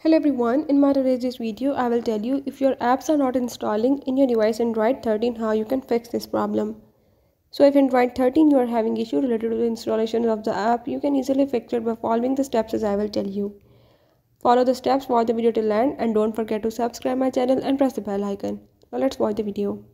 Hello everyone, in my today's video I will tell you if your apps are not installing in your device Android 13 how you can fix this problem. So if Android 13 you are having issue related to the installation of the app, you can easily fix it by following the steps as I will tell you. Follow the steps, watch the video till end and don't forget to subscribe my channel and press the bell icon. Now let's watch the video.